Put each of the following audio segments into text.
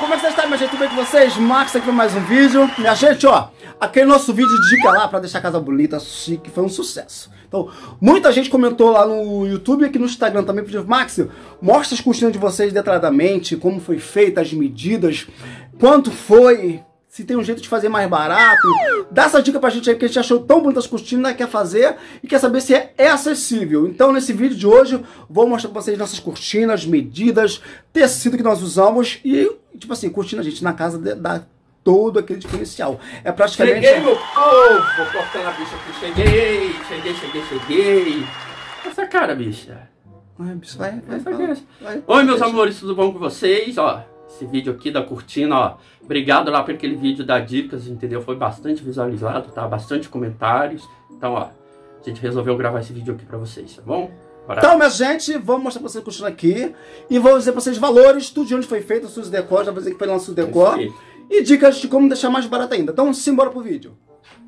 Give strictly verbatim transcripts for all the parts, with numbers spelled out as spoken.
como é que vocês estão, minha gente? Tudo bem com vocês? Max aqui para mais um vídeo. Minha gente, ó, aquele nosso vídeo de dica lá para deixar a casa bonita, chique, foi um sucesso. Então, muita gente comentou lá no YouTube e aqui no Instagram também, pediu, Max, mostra as cortinas de vocês detalhadamente, como foi feita, as medidas, quanto foi, se tem um jeito de fazer mais barato. Dá essa dica pra gente aí, porque a gente achou tão bonitas as cortinas, quer fazer e quer saber se é, é acessível. Então, nesse vídeo de hoje, vou mostrar pra vocês nossas cortinas, medidas, tecido que nós usamos e, tipo assim, cortina, gente, na casa dá todo aquele diferencial. É praticamente... Cheguei, meu povo! Vou cortando a bicha aqui. Cheguei, cheguei, cheguei, cheguei. Essa cara, bicha. Ai, bicho, vai, vai, Essa vai, cara. vai. Oi, meus amores, tudo bom com vocês? Ó, esse vídeo aqui da cortina, ó. Obrigado lá por aquele vídeo da dicas, entendeu? Foi bastante visualizado, tá? Bastante comentários. Então, ó, a gente resolveu gravar esse vídeo aqui pra vocês, tá bom? Bora. Então, minha gente, vamos mostrar pra vocês a cortina aqui. E vou dizer pra vocês valores, tudo de onde foi feito, Suzy Decor, já vou dizer que foi lá no Suzy Decor. E dicas de como deixar mais barato ainda. Então, simbora pro vídeo.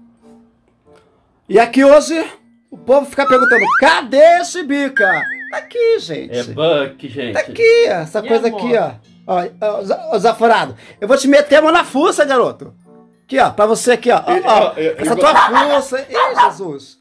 E aqui hoje, o povo fica perguntando, cadê Chibica? Tá aqui, gente. É Buck, gente. Tá aqui, essa E coisa amor? aqui, ó. Ó, ó, ó, Zaforado. Eu vou te meter a mão na fuça, garoto. Aqui, ó, pra você aqui, ó. Ó, ó, Eu- eu- essa eu- tua fuça. Ih, Jesus.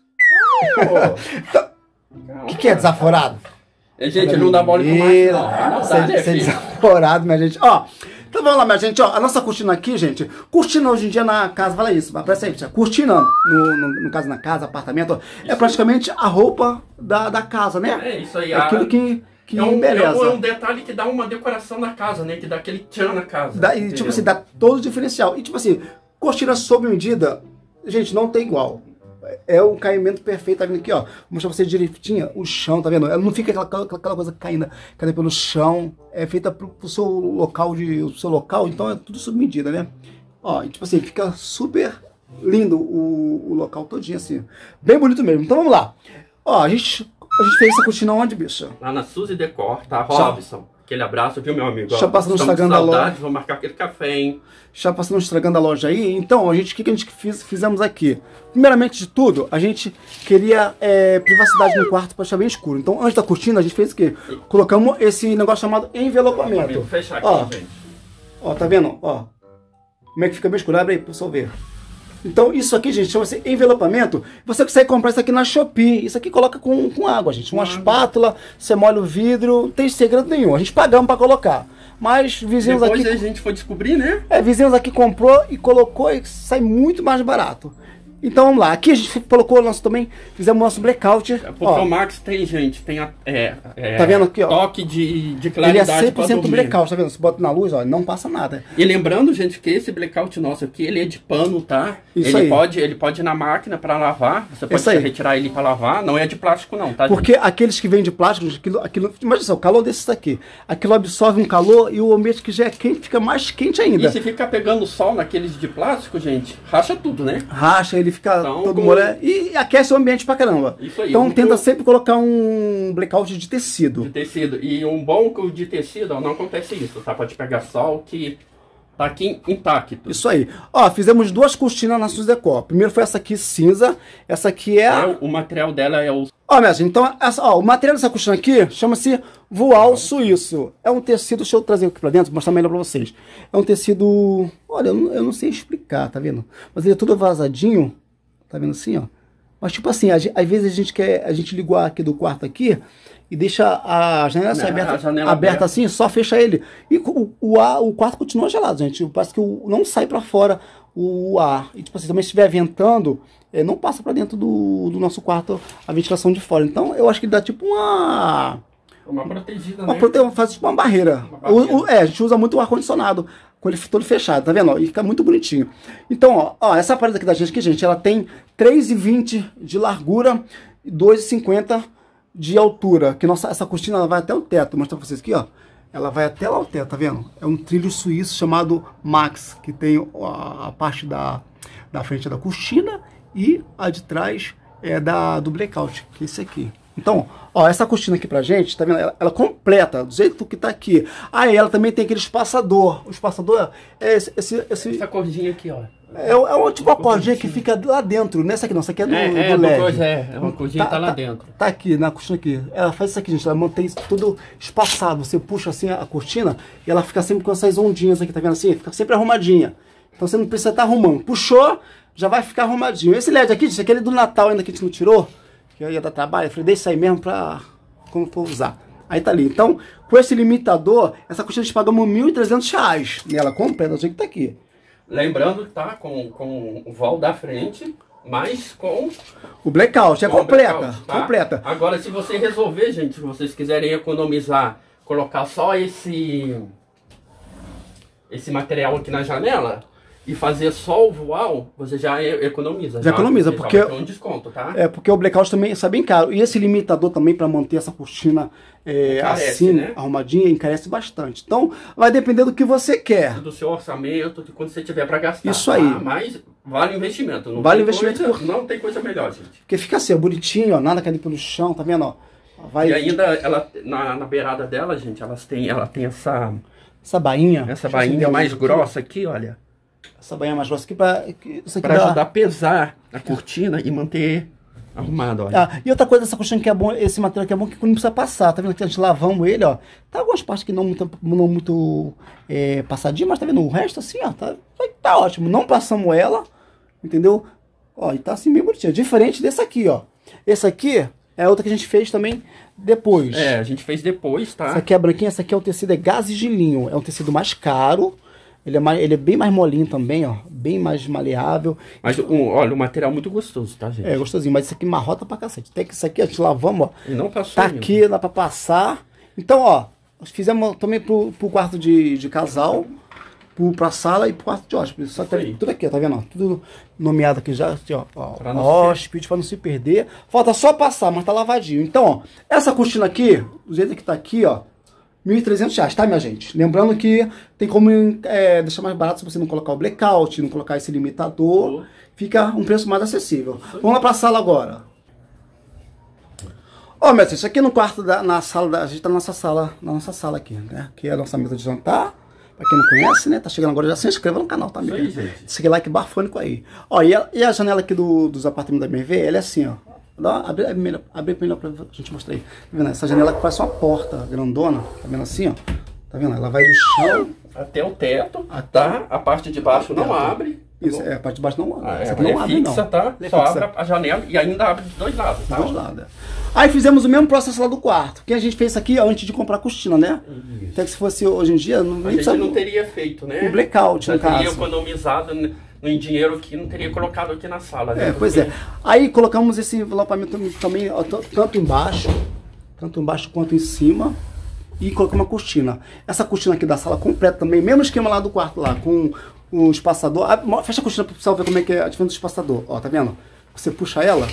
O que, que é desaforado? É, gente, não dá bola com mais, não. Não Ser, dá, né, ser filho? desaforado, minha gente. Ó, então vamos lá, minha gente. Ó, a nossa cortina aqui, gente. Cortina hoje em dia na casa, fala isso. Parece aí, gente. Cortina, no, no, no caso na casa, apartamento, ó, é praticamente a roupa da, da casa, né? É isso aí. É aquilo que, que é um, beleza. é um- é um detalhe que dá uma decoração na casa, né? Que dá aquele tchan na casa. Dá, e, entendeu? tipo assim, dá todo o diferencial. E tipo assim, cortina sob medida, gente, não tem igual. É o caimento perfeito, tá vendo aqui, ó. Vou mostrar pra você direitinho o chão, tá vendo? Ela não fica aquela, aquela, aquela coisa caindo, caindo pelo chão. É feita pro, pro seu local de. Pro seu local, então é tudo sob medida, né? Ó, e tipo assim, fica super lindo o, o local todinho, assim. Bem bonito mesmo. Então vamos lá. Ó, a gente, a gente fez essa cortina onde, bicha? Lá na Suzy Decor, tá? Robson. Aquele abraço, viu, meu amigo? Deixa eu passar no Estamos Instagram com da saudade, loja. vou marcar aquele café, hein? Já passando estragando a loja aí. Então, a gente, o que, que a gente fiz, fizemos aqui? Primeiramente de tudo, a gente queria é, privacidade no quarto para deixar bem escuro. Então, antes da cortina, a gente fez o quê? Colocamos esse negócio chamado envelopamento. Vou fechar aqui, Ó, gente. ó, tá vendo? Ó, como é que fica bem escuro? Abre aí pro pessoal ver. Então, isso aqui, gente, chama-se envelopamento. Você consegue comprar isso aqui na Shopee. Isso aqui coloca com, com água, gente. Uma espátula, você molha o vidro, não tem segredo nenhum. A gente pagamos para colocar. Mas vizinhos Depois aqui... a gente foi descobrir, né? É, vizinhos aqui comprou e colocou e sai muito mais barato. Então vamos lá, aqui a gente colocou o nosso também, fizemos o nosso blackout. É porque Ó, o Max tem, gente, tem a, é, é, Tá vendo aqui, ó? toque de, de ele é claridade cem por pra cento dormir. blackout, tá vendo? Se bota na luz, ó, não passa nada. E lembrando, gente, que esse blackout nosso aqui, ele é de pano, tá? Isso ele aí. Pode, ele pode ir na máquina pra lavar, você pode Isso aí. retirar ele pra lavar, não é de plástico não, tá? Porque aqueles que vêm de plástico, aquilo, aquilo, imagina só, o calor desses aqui, aquilo absorve um calor e o ambiente que já é quente fica mais quente ainda. E se ficar pegando sol naqueles de plástico, gente, racha tudo, né? Racha, ele fica Então, todo com- molhado e aquece o ambiente pra caramba. Isso aí, Então um- tenta um- sempre colocar um blackout de tecido. De tecido. E um bom que o de tecido, ó, não acontece isso, tá? Pode pegar sol que tá aqui intacto. Isso aí. Ó, fizemos duas cortinas na Suzy Decor. Primeiro foi essa aqui cinza, essa aqui é... É, o material dela é o... Ó, minha gente, então, essa, ó, o material dessa cortina aqui chama-se voal suíço. É um tecido, deixa eu trazer aqui pra dentro, mostrar melhor pra vocês. É um tecido, olha, eu não, eu não sei explicar, tá vendo? Mas ele é todo vazadinho, tá vendo assim, ó? Mas tipo assim, a, às vezes a gente quer, a gente ligou aqui do quarto aqui e deixa a janela assim, Não, aberta, a janela aberta aberta. assim, só fecha ele. E o, o, ar, o quarto continua gelado, gente. Parece que o, não sai pra fora o ar. E tipo assim, também se estiver ventando, é, não passa pra dentro do, do nosso quarto a ventilação de fora. Então eu acho que dá tipo uma... Uma protegida, Uma né? prote... faz tipo uma barreira. Uma barreira. O, o, é, a gente usa muito o ar-condicionado com ele todo fechado, tá vendo? Ó, e fica muito bonitinho. Então, ó, ó, essa parede aqui da gente, aqui, gente, ela tem três e vinte de largura e dois e cinquenta de altura. Que nossa, essa cortina ela vai até o teto. Vou mostrar pra vocês aqui, ó. Ela vai até lá o teto, tá vendo? É um trilho suíço chamado Max, que tem a, a parte da, da frente da cortina e a de trás é da, do blackout, que é esse aqui. Então, ó, essa cortina aqui pra gente, tá vendo? Ela, ela completa, do jeito que tá aqui. Aí ela também tem aquele espaçador. O espaçador é esse... esse, esse essa cordinha aqui, ó. É, é uma, tipo uma cordinha que fica lá dentro. Nessa aqui não, essa aqui é do, é, do é, L E D. Coisa, é, é uma cordinha tá, que tá lá tá, dentro. Tá aqui, na cortina aqui. Ela faz isso aqui, gente. Ela mantém isso tudo espaçado. Você puxa assim a cortina e ela fica sempre com essas ondinhas aqui, tá vendo assim? Fica sempre arrumadinha. Então você não precisa estar arrumando. Puxou, já vai ficar arrumadinho. Esse L E D aqui, gente, aquele do Natal ainda que a gente não tirou, que eu ia dar trabalho, eu falei, deixa isso aí mesmo pra quando for usar. Aí tá ali. Então, com esse limitador, essa cortina nós pagamos mil e trezentos reais nela completa, do jeito que tá aqui. Lembrando que tá com, com o vol da frente, mas com... O blackout, é completa, blackout, tá? completa. Agora, se você resolver, gente, se vocês quiserem economizar, colocar só esse, esse material aqui na janela e fazer só o voal, você já economiza. Já, já economiza, você porque... Já vai ter um desconto, tá? É, porque o blackout também sai bem caro. E esse limitador também, para manter essa cortina é, encarece, assim, né? Arrumadinha, encarece bastante. Então, vai depender do que você quer. Do seu orçamento, de quando você tiver para gastar. Isso aí. Tá? Mas vale o investimento. Não vale o tem investimento. Coisa, por... Não tem coisa melhor, gente. Porque fica assim, ó, bonitinho, ó, nada cair pelo chão, tá vendo? Ó, vai... E ainda, ela, na, na beirada dela, gente, elas têm, ela tem essa... Essa bainha. Essa bainha mais grossa aqui, olha. Essa bainha mais grossa aqui para para ajudar a pesar a cortina e manter arrumado, olha. Ah, e outra coisa dessa cortina que é bom, esse material que é bom, que não precisa passar, tá vendo que a gente lavamos ele, ó. Tá algumas partes que não muito, não muito é, passadinho, mas tá vendo o resto assim, ó, tá, tá ótimo. Não passamos ela, entendeu? Ó, e tá assim meio bonitinho, diferente desse aqui, ó. Esse aqui é outra que a gente fez também depois. É, a gente fez depois, tá? Essa aqui é branquinha, essa aqui é o tecido, é gaze de linho, é um tecido mais caro. Ele é, mais, ele é bem mais molinho também, ó. Bem mais maleável. Mas, um, olha, o material é muito gostoso, tá, gente? É, gostosinho. Mas isso aqui marrota pra cacete. Tem que isso aqui, a gente lavamos, ó. E não passou Tá ainda. aqui, dá pra passar. Então, ó. Nós fizemos também pro, pro quarto de, de casal. Pro, pra sala e pro quarto de hóspede. Só tá, tudo aqui, ó. Tá vendo? Ó, tudo nomeado aqui já. Assim, ó, ó, pra hóspede, pra não se perder. Falta só passar, mas tá lavadinho. Então, ó. Essa cortina aqui, do jeito que tá aqui, ó. mil e trezentos reais, tá, minha gente? Lembrando que tem como é, deixar mais barato se você não colocar o blackout, não colocar esse limitador. Fica um preço mais acessível. Vamos lá pra sala agora. Ó, meu Deus, isso aqui no quarto, da, na sala, da, a gente tá na nossa sala, na nossa sala aqui, né? Aqui é a nossa mesa de jantar. Pra quem não conhece, né? Tá chegando agora, já se inscreva no canal, tá, meu? Isso aí, gente. Esse like bafônico aí. Ó, e a, e a janela aqui do, dos apartamentos da B M W, ela é assim, ó. Dá, abre, abre, melhor, abre melhor pra gente mostrar aí. Tá vendo? Essa janela que parece uma porta grandona. Tá vendo assim, ó? Tá vendo? Ela vai do chão até o teto, tá? A parte de baixo não abre. Isso, é, a parte de baixo não abre. Ah, Essa é, aqui não é abre, fixa, não. tá? É Só fixa. abre a janela e ainda abre dos dois lados, tá? Dos dois lados. É. Aí fizemos o mesmo processo lá do quarto. Que a gente fez isso aqui antes de comprar a cortina, né? Isso. Até que se fosse hoje em dia, não, a gente não teria feito, né? O blackout, no caso. Teria economizado em dinheiro aqui, não teria colocado aqui na sala, né? É, pois Porque... é. Aí colocamos esse envelopamento também, ó, tanto embaixo, tanto embaixo quanto em cima. E colocamos uma cortina. Essa cortina aqui da sala completa também, mesmo esquema lá do quarto lá, com o espaçador. Ah, fecha a cortina para o pessoal ver como é que é a diferença do espaçador. Ó, tá vendo? Você puxa ela.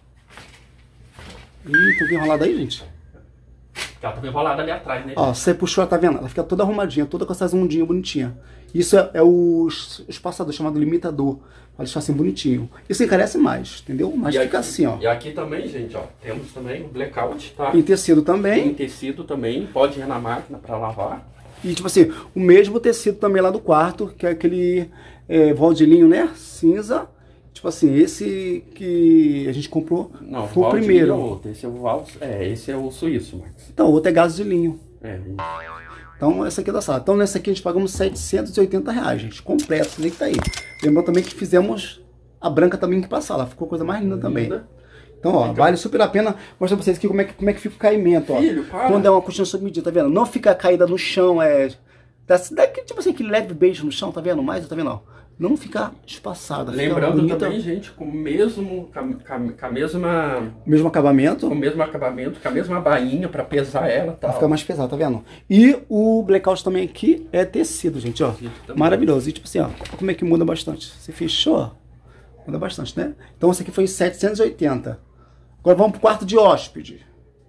Ih, tá bem enrolada aí, gente. Ela tá bem enrolada ali atrás, né? Ó, você puxou, tá vendo? Ela fica toda arrumadinha, toda com essas ondinhas bonitinhas. Isso é, é o espaçador, chamado limitador. Pra deixar assim bonitinho. Isso encarece mais, entendeu? Mas e fica aqui, assim, ó. E aqui também, gente, ó. Temos também o blackout, tá? Em tecido também. Em tecido também. Pode ir na máquina pra lavar. E tipo assim, o mesmo tecido também lá do quarto, que é aquele é, vol de linho, né? Cinza. Tipo assim, esse que a gente comprou Não, foi o primeiro. É outro. Esse é o val, é, esse é o suíço, Max. Então, o outro é gás de linho. É, então, essa aqui é da sala. Então, nessa aqui a gente pagamos setecentos e oitenta reais, gente. Completo, isso aí que tá aí. Lembrando também que fizemos a branca também aqui pra sala. Ficou coisa mais linda, linda. também. Então, ó, então, vale super a pena. Mostrar pra vocês aqui como é que, como é que fica o caimento, ó. Filho, para. Quando é uma cortina sob medida, tá vendo? Não fica caída no chão, é... Daqui, tipo assim, aquele leve beijo no chão, tá vendo? Mais, tá vendo, ó? Não fica espaçada. Lembrando fica também, gente, com o mesmo, com a, com a mesma... Mesmo acabamento. Com o mesmo acabamento, com a mesma bainha pra pesar ela, tá? Pra ficar mais pesado, tá vendo? E o blackout também aqui é tecido, gente, ó. Maravilhoso. E tipo assim, ó, como é que muda bastante. Você fechou, muda bastante, né? Então esse aqui foi setecentos e oitenta. Agora vamos pro quarto de hóspede.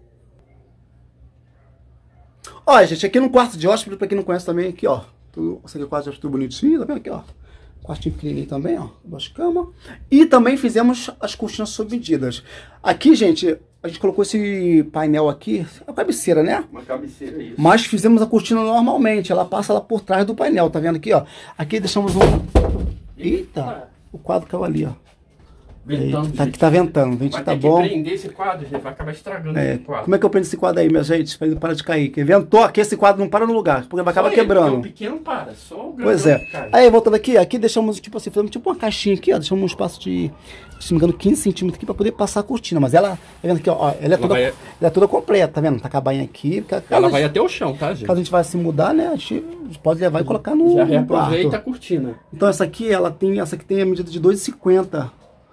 Olha, gente, aqui no quarto de hóspede, pra quem não conhece também, aqui, ó. Tudo, esse aqui é o quarto de hóspede tudo bonitinho, tá vendo aqui, ó? Quartinho pequenininho também, ó, duas camas. E também fizemos as cortinas sob medidas. Aqui, gente, a gente colocou esse painel aqui, é a cabeceira, né? Uma cabeceira, isso. Mas fizemos a cortina normalmente, ela passa lá por trás do painel, tá vendo aqui, ó? Aqui deixamos um... Eita, o quadro caiu ali, ó. Ventando, tá, tá ventando, o vento vai tá ter bom. que prender esse quadro, gente, vai acabar estragando É, esse quadro. como é que eu prendo esse quadro aí, minha gente? Pra ele não parar de cair. Que ventou aqui, esse quadro não para no lugar, porque vai acabar Só quebrando. Ele, o pequeno para, só o grande. Pois é. Aí, voltando aqui, aqui deixamos, tipo assim, fizemos tipo uma caixinha aqui, ó. Deixamos um espaço de, se não me engano, quinze centímetros aqui pra poder passar a cortina. Mas ela, tá vendo aqui, ó, ela é, ela toda, vai... ela é toda completa, tá vendo? Tá com a bainha aqui. Caso ela gente, vai até o chão, tá, gente? Caso a gente vai se mudar, né, a gente pode levar e colocar no, Já no reaproveita quarto. a cortina. Então essa aqui, ela tem, essa aqui tem a medida de dois e cinquenta.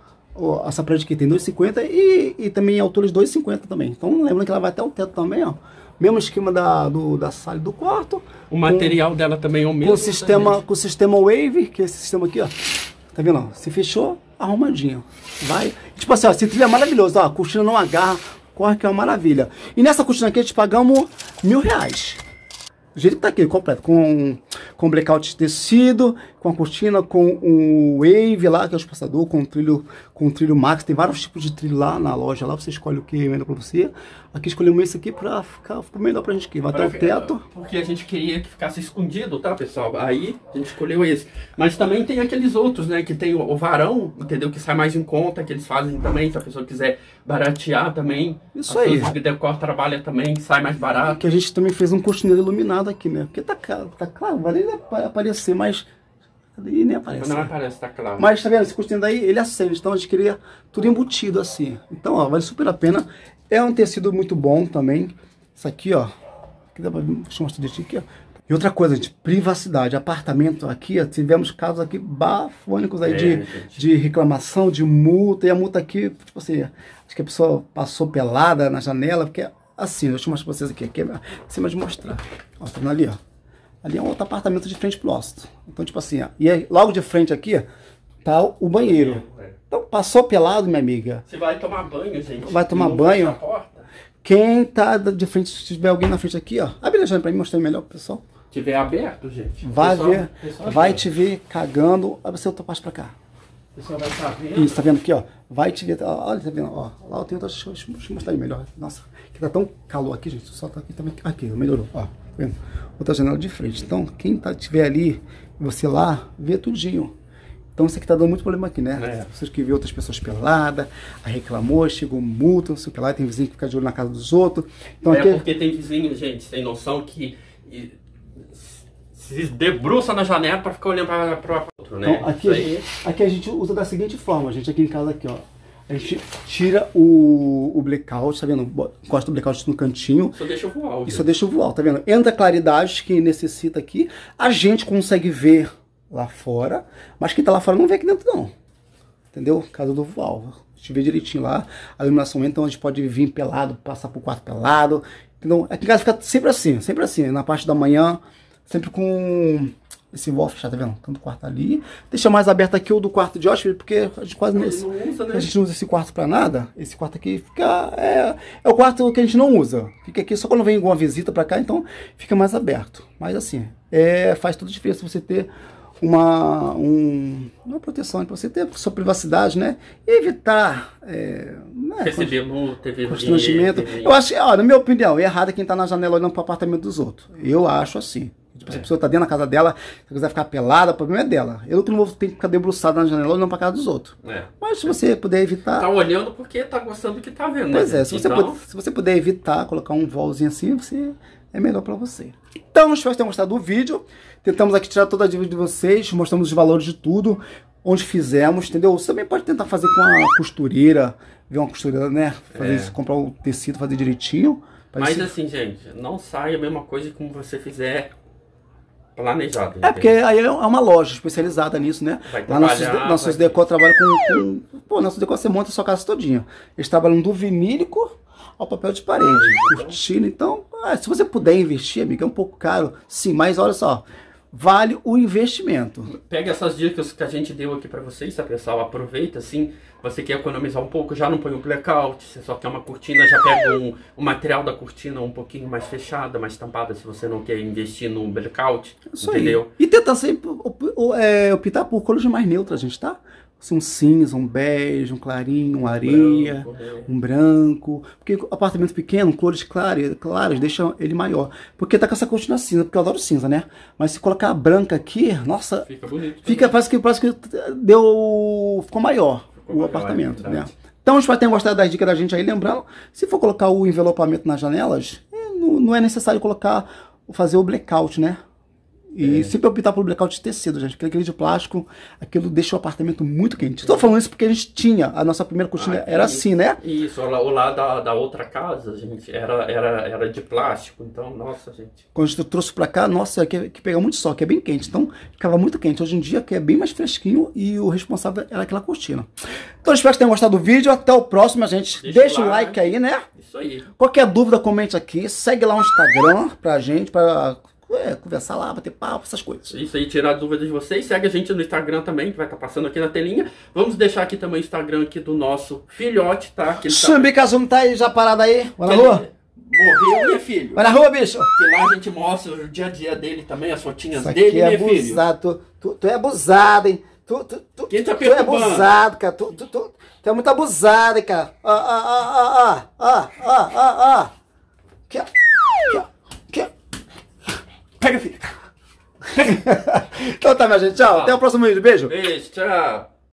Essa parede aqui tem dois e cinquenta e, e também a altura de dois e cinquenta também. Então lembrando que ela vai até o teto também, ó. Mesmo esquema da, do, da sala e do quarto. O material com, dela também é o mesmo. Com o sistema, com o sistema Wave, que é esse sistema aqui, ó. Tá vendo? Ó? Se fechou, arrumadinho. Vai. Tipo assim, ó, esse trilho é maravilhoso, ó. A cortina não agarra, corre que é uma maravilha. E nessa cortina aqui a gente pagamos mil reais. Do jeito que tá aqui, completo. Com, com blackout de tecido, com a cortina, com o Wave lá, que é o espaçador, com o trilho, com o trilho Max. Tem vários tipos de trilho lá na loja, lá você escolhe o que é melhor pra você. Aqui escolhemos esse aqui pra ficar, ficar melhor pra gente aqui. Vai até o teto. Porque a gente queria que ficasse escondido, tá, pessoal? Aí a gente escolheu esse. Mas também tem aqueles outros, né? Que tem o, o varão, entendeu? Que sai mais em conta, que eles fazem também, se a pessoa quiser baratear também. Isso aí. O decor trabalha também, sai mais barato. Que a gente também fez um cortineiro iluminado aqui, né? Porque tá, tá claro, vai nem aparecer, mas... E nem aparece. Não aparece, tá claro. Mas tá vendo, esse cortina daí, ele acende, então a gente queria tudo embutido assim. Então, ó, vale super a pena. É um tecido muito bom também. Isso aqui, ó. Aqui dá pra ver, deixa eu mostrar direitinho aqui, ó. E outra coisa, gente, privacidade. Apartamento aqui, ó, tivemos casos aqui bafônicos aí é, de, de reclamação, de multa. E a multa aqui, tipo assim, acho que a pessoa passou pelada na janela, porque assim, deixa eu mostrar pra vocês aqui. Aqui é cima de mostrar. Ó, tá vendo ali, ó. Ali é um outro apartamento de frente pro nosso. Então, tipo assim, ó, e aí, logo de frente aqui, ó, tá o banheiro. Então, passou pelado, minha amiga. Você vai tomar banho, gente. Vai tomar banho. Quem tá de frente, se tiver alguém na frente aqui, ó. Abre a janela pra mim, mostrar melhor pro pessoal. Se tiver aberto, gente. Vai pessoal, ver, pessoal vai te ver cagando. Abre você outra parte pra cá. O pessoal vai estar vendo. Isso, tá vendo aqui, ó. Vai te ver, olha, tá vendo, ó. Lá eu tenho outra, deixa eu, deixa eu mostrar aí melhor. Nossa, que tá tão calor aqui, gente. Só tá aqui também. Aqui, melhorou, ó. Tá vendo? Outra janela de frente. Então, quem tá, tiver ali, você lá, vê tudinho. Então, isso aqui tá dando muito problema aqui, né? É. Vocês que vê outras pessoas peladas, aí reclamou, chegou multa, não sei o que lá, tem vizinho que fica de olho na casa dos outros. Então, é aqui... porque tem vizinho, gente, sem noção que se debruça na janela para ficar olhando para o outro, né? Então, aqui, a gente, aqui a gente usa da seguinte forma, gente, aqui em casa, aqui, ó. A gente tira o, o blackout, tá vendo? Encosta o blackout no cantinho. Só deixa voar. E só deixa voar, tá vendo? Entra a claridade que necessita aqui. A gente consegue ver lá fora, mas quem tá lá fora não vê aqui dentro, não. Entendeu? Casa do voal. A gente vê direitinho lá. A iluminação entra, então a gente pode vir pelado, passar pro quarto pelado. Então, aqui em casa fica sempre assim, sempre assim. Na parte da manhã, sempre com... esse wall fechado, tá vendo? Tanto o quarto ali. Deixa mais aberto aqui o do quarto de hóspede, porque a gente quase não usa, né? A gente não usa esse quarto pra nada. Esse quarto aqui fica... É, é o quarto que a gente não usa. Fica aqui só quando vem alguma visita pra cá, então fica mais aberto. Mas assim, é, faz toda a diferença você ter uma, um, uma proteção, pra você ter sua privacidade, né? E evitar... É, né? Receber multa, constrangimento. Eu acho, ó, na minha opinião, é errado quem tá na janela olhando pro apartamento dos outros. Eu acho assim. Tipo, se a pessoa tá dentro da casa dela, se quiser ficar pelada, o problema é dela. Eu que não vou ter que ficar debruçado na janela olhando pra casa dos outros. É. Mas se você puder evitar... Tá olhando porque tá gostando do que tá vendo, Pois né? é, se você, então... puder, se você puder evitar, colocar um volzinho assim, você é melhor pra você. Então, espero que tenham gostado do vídeo. Tentamos aqui tirar toda a dúvida de vocês, mostramos os valores de tudo, onde fizemos, entendeu? Você também pode tentar fazer com a costureira, ver uma costureira, né? Fazer é. isso, comprar o tecido, fazer direitinho. Mas ser... assim, gente, não sai a mesma coisa como você fizer... planejado. É, porque aí é uma loja especializada nisso, né? Lá nossos, nossos decor trabalham com, com... Pô, nossos decor você monta a sua casa todinha. Eles trabalham do vinílico ao papel de parede, cortina. Então, ah, se você puder investir, amigo, é um pouco caro, sim, mas olha só, vale o investimento. Pega essas dicas que a gente deu aqui pra vocês, tá, pessoal? Aproveita, assim, você quer economizar um pouco, já não põe um blackout, você só quer uma cortina, já pega um, o material da cortina um pouquinho mais fechada, mais tampada, se você não quer investir no blackout, Isso entendeu? Aí. E tentar sempre é, optar por cores mais neutras, gente, tá? Um cinza, um bege, um clarinho, um areia, branco, né? um branco. Porque apartamento pequeno, cores claras, claras deixam ele maior. Porque tá com essa cortina cinza, porque eu adoro cinza, né? Mas se colocar a branca aqui, nossa, fica bonito. Fica, parece que, parece que deu, ficou maior ficou o maior, apartamento, é né? Então, espero que tenham gostado das dicas da gente aí. Lembrando, se for colocar o envelopamento nas janelas, é, não, não é necessário colocar, fazer o blackout, né? E é. sempre optar por blackout de tecido, gente, porque aquele de plástico, aquilo deixa o apartamento muito quente. Estou falando isso porque a gente tinha, a nossa primeira cortina ah, era assim, né? Isso, o lá da, da outra casa, gente, era, era, era de plástico, então, nossa, gente. Quando a gente trouxe pra cá, nossa, que, que pega muito sol, que é bem quente, então ficava muito quente. Hoje em dia, que é bem mais fresquinho e o responsável era aquela cortina. Então, espero que tenham gostado do vídeo, até o próximo, gente. Deixa, Deixa o like aí, né? Isso aí. Qualquer dúvida, comente aqui, segue lá o Instagram pra gente, pra... É, conversar lá, bater papo, essas coisas. Isso aí, tirar dúvidas de vocês. Segue a gente no Instagram também, que vai estar passando aqui na telinha. Vamos deixar aqui também o Instagram aqui do nosso filhote, tá? Que Xambi tá... Casum tá aí já parado aí? Vai na rua? Morreu, né, filho? Vai na rua, bicho? Que lá a gente mostra o dia a dia dele também, as fotinhas Isso dele, é né, abusado. filho? Tu, tu, tu é abusado, hein? Tu, tu, tu, Quem tá tu é abusado, cara. Tu, tu, tu, tu é muito abusado, hein, cara. Ó, ó, ó, ó, ó, ó, ó, ó. Aqui, ó. Aqui, ó. Aqui, ó. Pega, filho. Então tá, minha gente. Tchau. Até o próximo vídeo. Beijo. Beijo, tchau.